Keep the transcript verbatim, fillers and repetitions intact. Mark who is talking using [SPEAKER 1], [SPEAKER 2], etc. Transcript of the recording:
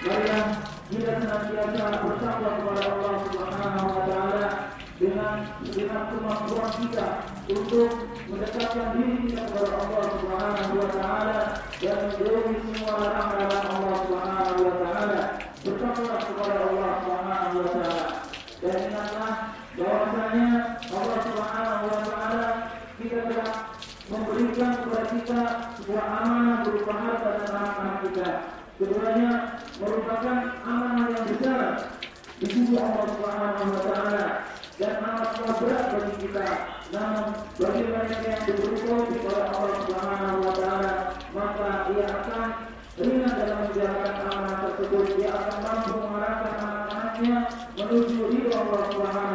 [SPEAKER 1] Marilah kita senantiasa bertakwa kepada Allah Subhanahu wa taala dengan segenap kemampuan kita untuk mendekatkan diri kita kepada Allah Subhanahu wa taala dan menjauhi semua larangan Allah Subhanahu wa taala. Bertakwa kepada Allah Subhanahu wa taala. Dan ingatlah bahwasanya Allah Subhanahu wa taala kita telah memberikan kepada kita sebuah amanah berupa harta dan anak-anak kita. Keduanya merupakan amanah yang besar di sisi Allah Subhanahu wa taala dan amat berat bagi kita. Namun bagi mereka yang diberi taufik oleh Allah Subhanahu wa taala, maka ia akan ringan dalam menjalankan amanah tersebut. Dia akan mampu mengarahkan anak-anaknya menuju ridho Allah Subhanahu